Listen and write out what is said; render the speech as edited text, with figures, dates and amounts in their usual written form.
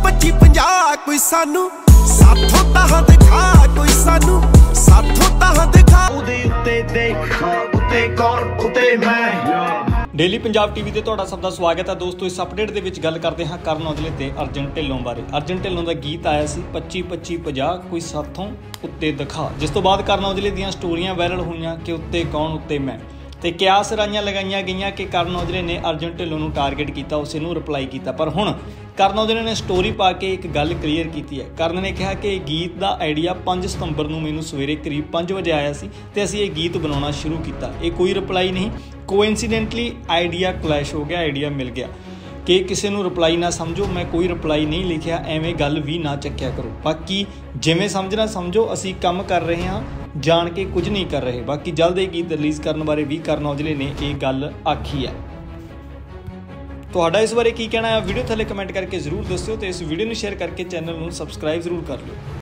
25 50 कोई सानू साथों ताह दिखा, कोई सानू साथों ताह दिखा। उदे उत्ते देख उत्ते कौन उत्ते मैं। डेली पंजाब टीवी ते तुहाडा सब दा स्वागत है दोस्तों। इस अपडेट दे विच गल करते हाँ करण औजले ते अर्जन ढिल्लों बारे। अर्जन ढिल्लों दा गीत आया सी 25 25 50 कोई साथों उत्ते दिखा, जिस तो बाद करण औजले दीयां स्टोरियां वायरल होईयां कि उत्ते कौन उत्ते मैं, ते कियास राइयां लगाईयां गईयां कि करण औजले ने अर्जन ढिल्लों नूं टारगेट किया, उस नूं रिप्लाई किया। पर हुण करण औजले ने स्टोरी पा के एक गल क्लीयर की है। करण ने कहा कि गीत का आइडिया 5 सितंबर नूं मैनूं सवेरे करीब 5 बजे आया सी ते असीं ये गीत बनाउणा शुरू किया। ये कोई रिप्लाई नहीं, कोइनसीडेंटली आइडिया क्लैश हो गया, आइडिया मिल गया। कि किसी नूं रिप्लाई ना समझो, मैं कोई रिप्लाई नहीं लिखिया, एवें गल भी ना चक्या करो। बाकी जिवें समझना समझो, असीं काम कर रहे हाँ, जान के कुछ नहीं कर रहे। बाकी जल्द ये गीत रिलीज़ करने बारे भी करण औजले ने यह गल आखी है। तुहाडा इस बारे की कहना है वीडियो थले कमेंट करके जरूर दस्सिओ, तो इस वीडियो को शेयर करके चैनल को सबसक्राइब जरूर कर लो।